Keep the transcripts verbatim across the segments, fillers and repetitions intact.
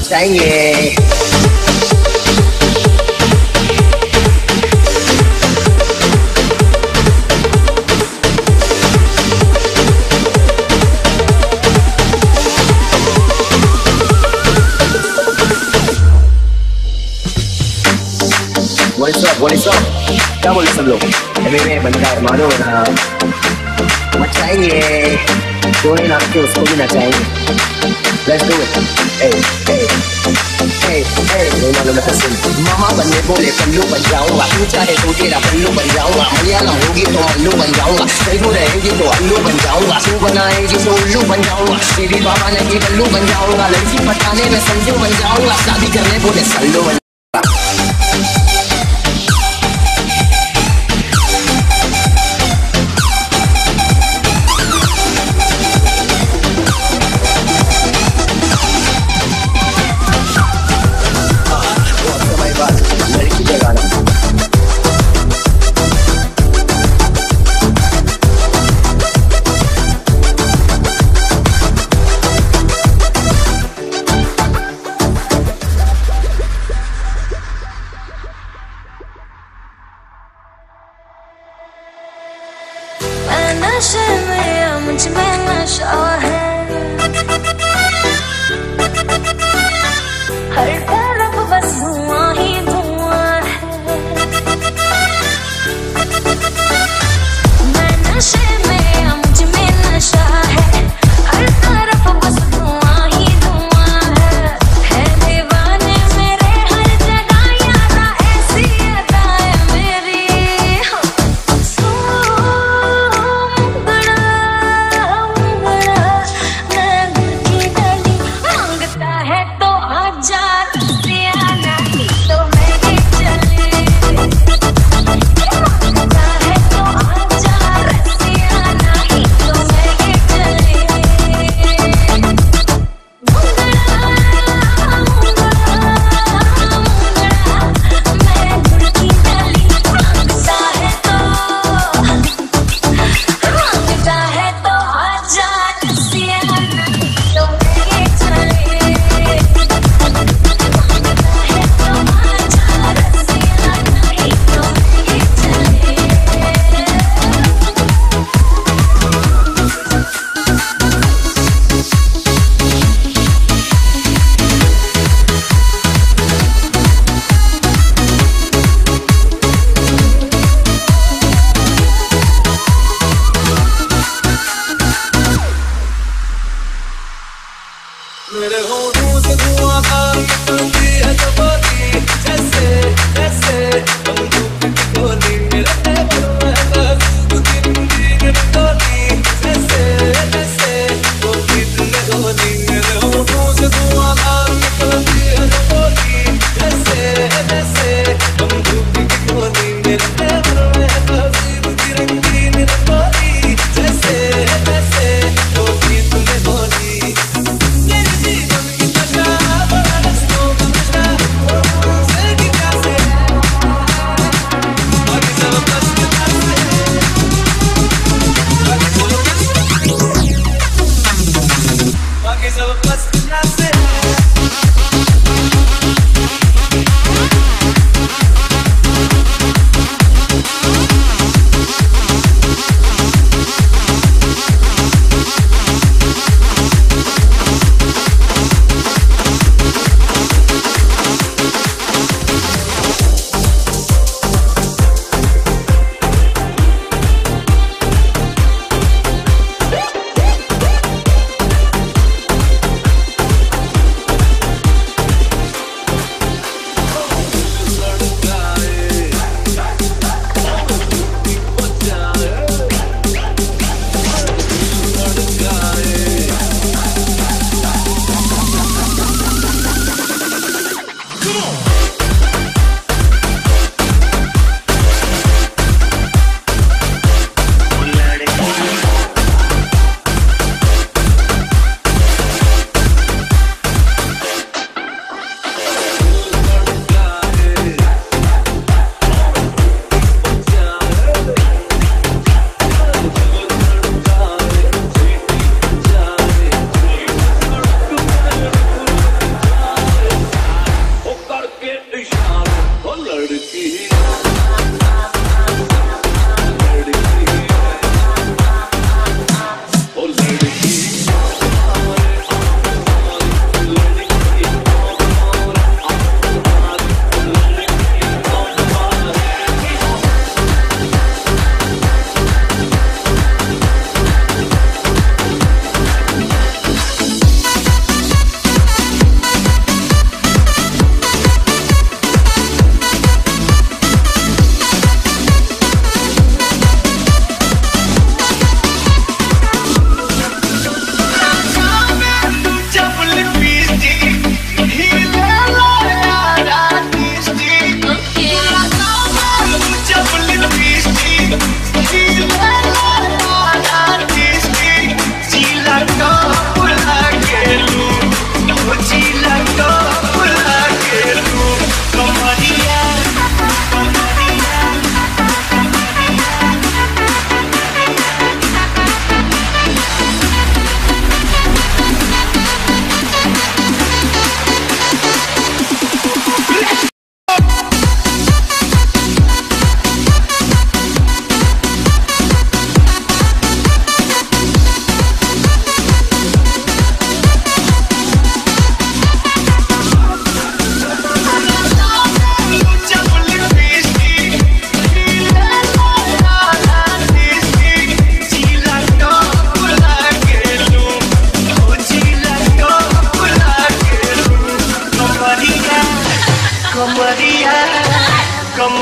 मचाएंगे। What is up? What is up? क्या बोले सब लोग? अभी मैं बंदा मानो ना मचाएंगे, कोई नाच के उसको भी नचाएंगे। Let's do it. Hey, hey, hey, hey. नहीं मालूम है कसम। मामा बनने बोले पल्लू बन जाऊंगा, तू चाहे तो तेरा पल्लू बन जाऊंगा। मलयालम होगी तो मल्लू बन जाऊंगा, तेलुगु रहेगी तो अल्लू बन जाऊंगा, तू बनाएगी तो उल्लू बन जाऊंगा, तेरी बाबा ने की बल्लू बन जाऊंगा, लड़की पटाने में संजू बन जाऊंगा, शादी करने बोले सल्लू बन नशे में मुझ में नशा है, हर तरफ बस धुआं ही धुआं है। मैं नशे में मुझ में नशा है, हर तरफ बस धुआं ही धुआं है। है दीवाने मेरे हर जगह यारा, ऐसी अदा है मेरी।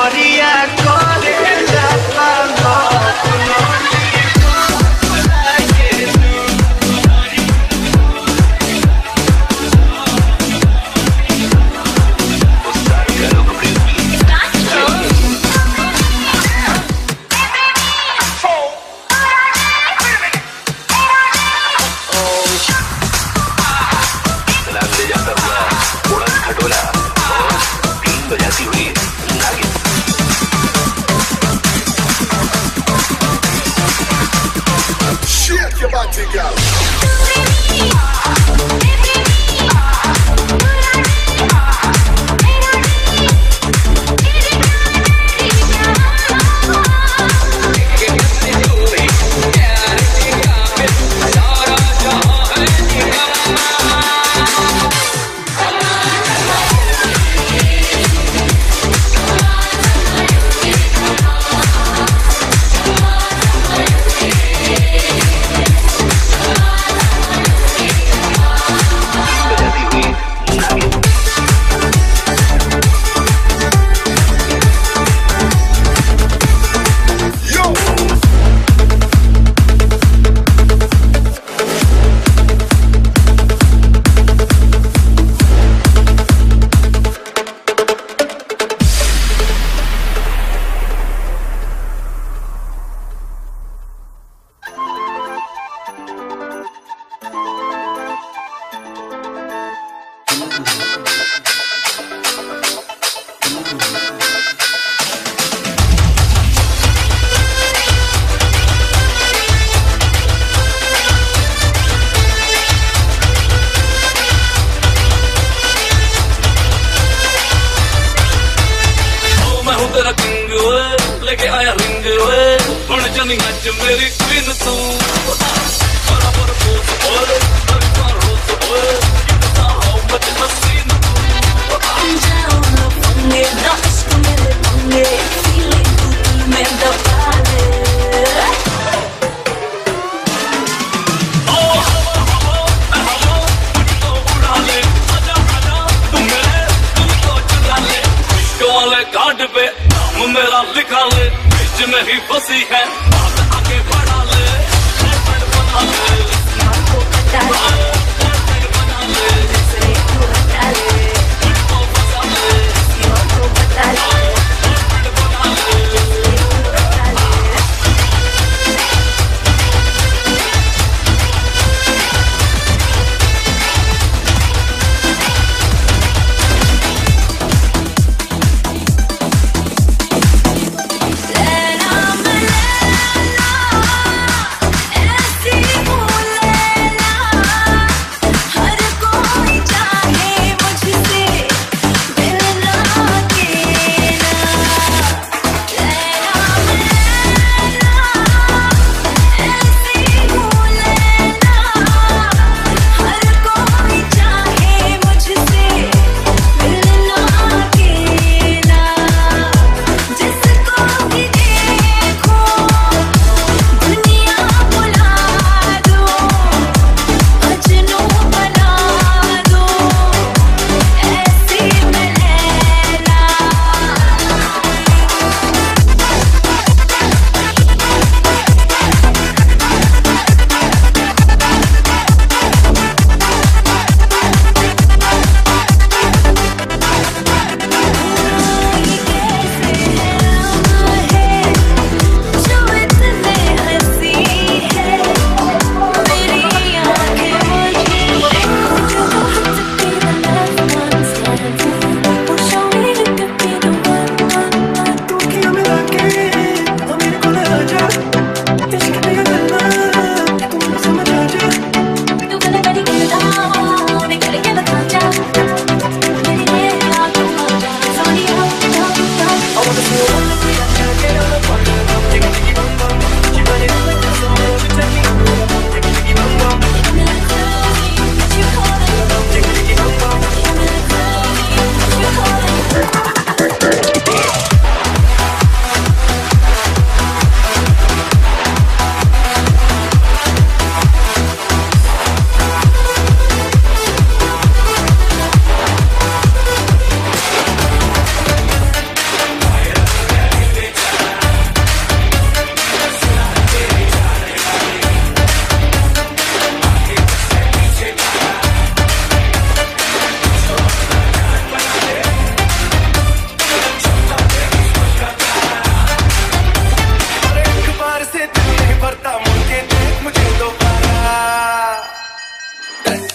Let's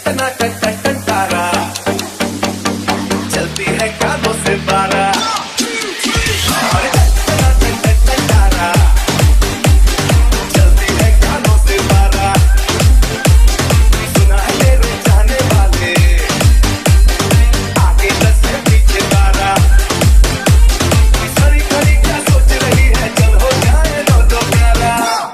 टना टन टन टन तारा चलती है कानों से बारा अरे टना टन टन टन तारा चलती है कानों से बारा सुना है तेरे जाने वाले आगे दस से पीछे बारा सारी खड़ी क्या सोच रही है चल हो जाए लो दो प्यारा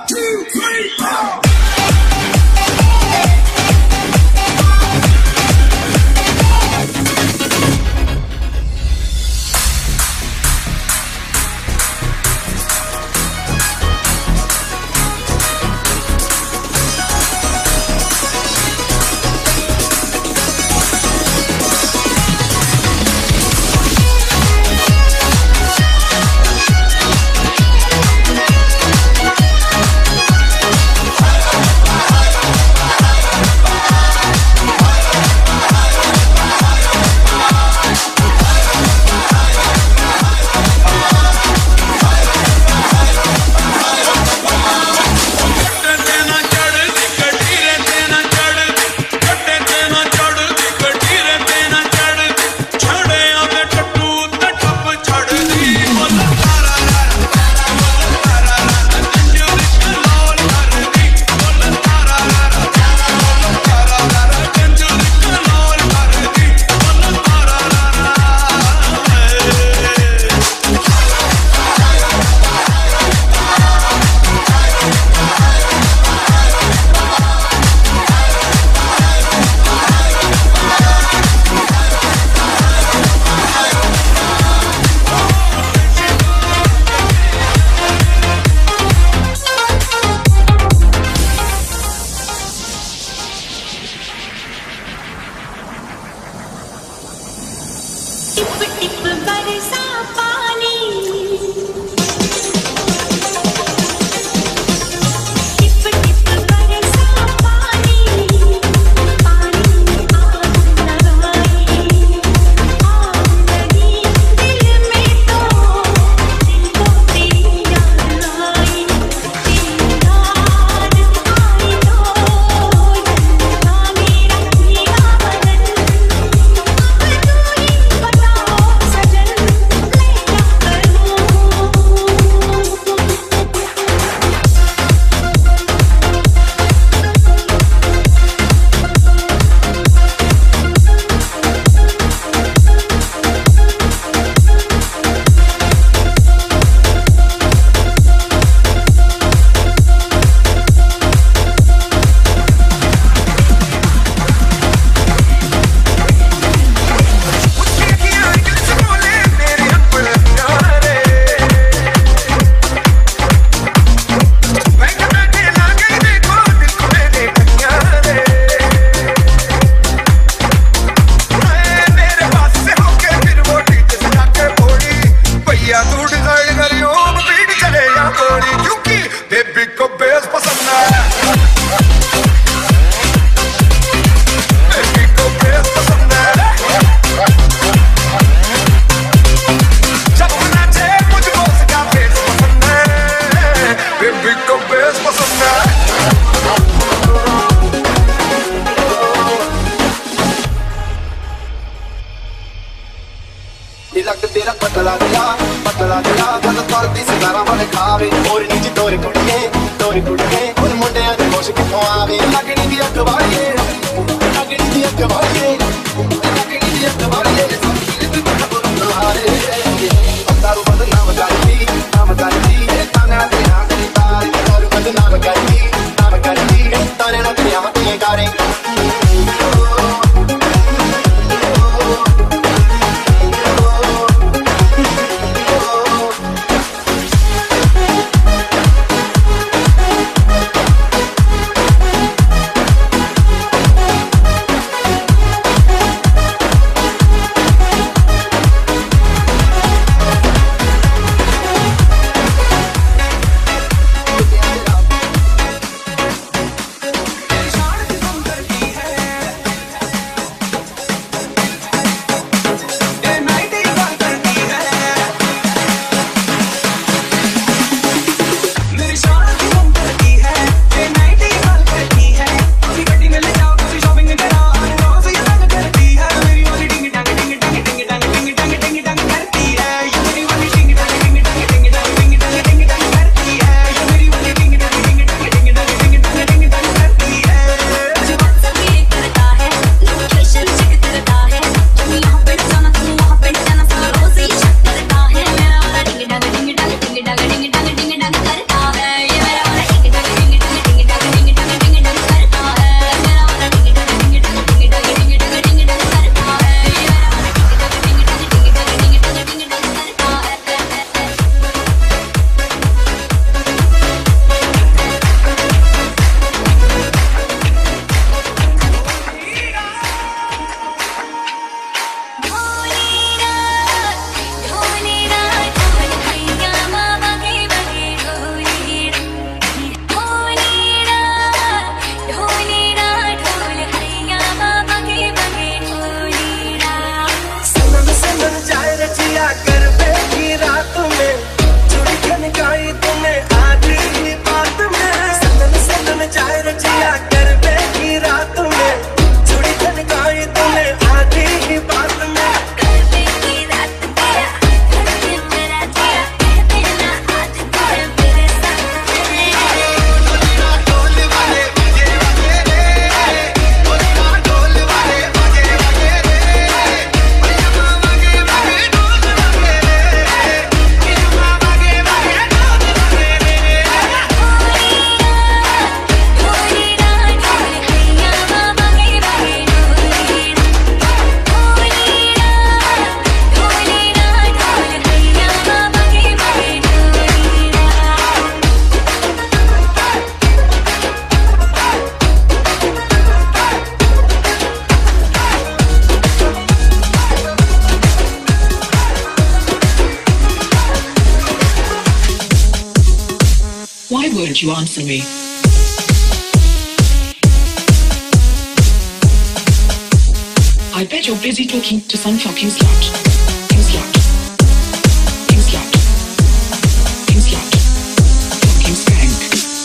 तेरा पतला दिया पतला दिया गल करती सितारा वाले खावे और नीचे तोरे कुड़िए तोरे कुड़िए उन मुंडियां दे होश किथों आवे लगनी दी अख वालीए लगनी दी अख वालीए लगनी दी अख वालीए संगीत ते खबर ना हारे अंदारू बदनाम करती नाम करती ताना ते ना करता अंदारू बदनाम करती नाम करती ताने ना किया ते गारे Don't you answer me? I bet you're busy talking to some fucking slut. Fucking slut. Fucking slut. Fucking slut. Fucking skank.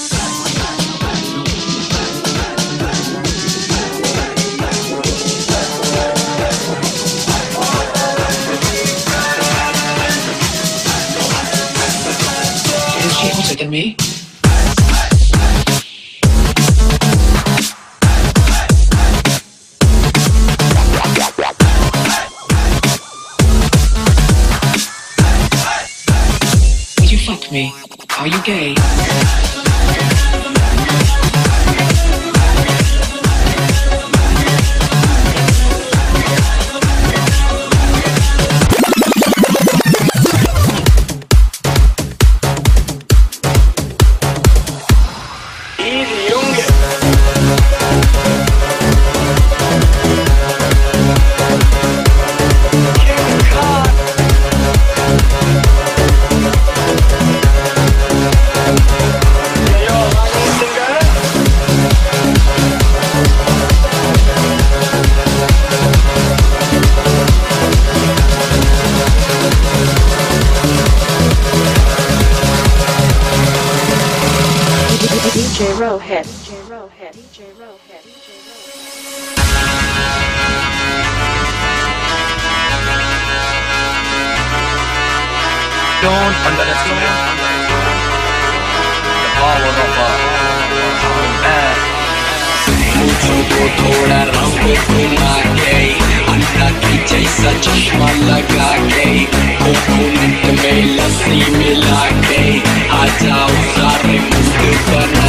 Is she hotter than me? Me. Are you gay? D J Rohit. D J Rohit. D J Rohit. D J Don't underestimate the power of a human man. मुझको थोड़ा रंग घुमा के अंडा की जैसा चश्मा लगा के कोकोनट में लस्सी मिला के आ जाओ सारे मुझ पर